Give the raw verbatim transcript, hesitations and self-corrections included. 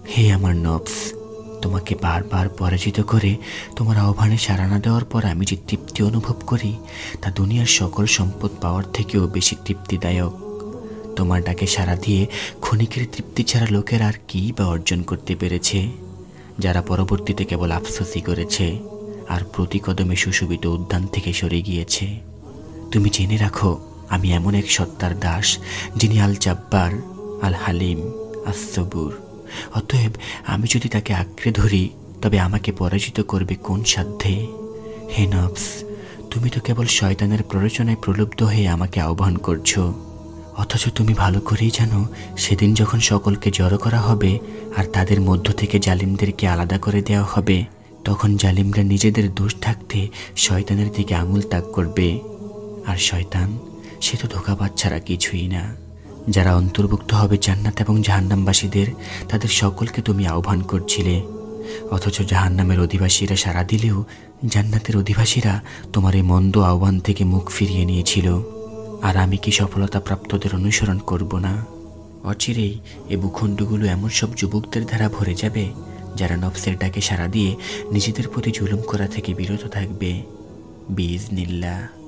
হে আমার নফস, তোমাকে বারবার পরাজিত করে তোমার আহ্বানে সাড়া না দেওয়ার পর আমি যে তৃপ্তি অনুভব করি তা দুনিয়ার সকল সম্পদ পাওয়ার থেকেও বেশি তৃপ্তিদায়ক। তোমার ডাকে সাড়া দিয়ে ক্ষণিকের তৃপ্তি ছাড়া লোকের আর কী বা অর্জন করতে পেরেছে, যারা পরবর্তীতে কেবল আফসোসই করেছে আর প্রতি কদমে সুশোভিত উদ্যান থেকে সরে গিয়েছে। তুমি জেনে রাখো, আমি এমন এক সত্তার দাস যিনি আল জাব্বার, আল হালিম, আস সবুর। অতএব আমি যদি তাকে আঁকড়ে ধরি তবে আমাকে পরাজিত করবে কোন সাধ্যে? হে নফস, তুমি তো কেবল শয়তানের প্ররোচনায় প্রলুব্ধ হয়ে আমাকে আহ্বান করছো, অথচ তুমি ভালো করেই জানো সেদিন যখন সকলকে জড়ো করা হবে আর তাদের মধ্য থেকে জালিমদেরকে আলাদা করে দেওয়া হবে, তখন জালিমরা নিজেদের দোষ থাকতে শয়তানের দিকে আঙুল তাক করবে। আর শয়তান সে তো ধোঁকাবাজ ছাড়া কিছুই না। যারা অন্তর্ভুক্ত হবে জান্নাত এবং জাহান্নামবাসীদের, তাদের সকলকে তুমি আহ্বান করছিলে, অথচ জাহান্নামের অধিবাসীরা সাড়া দিলেও জান্নাতের অধিবাসীরা তোমার এই মন্দ আহ্বান থেকে মুখ ফিরিয়ে নিয়েছিল। আর আমি কি সফলতা প্রাপ্তদের অনুসরণ করব না? অচিরেই এ ভূখণ্ডগুলো এমন সব যুবকদের দ্বারা ভরে যাবে যারা নফসের ডাকে সাড়া দিয়ে নিজেদের প্রতি জুলুম করা থেকে বিরত থাকবে বিইজনিল্লাহ।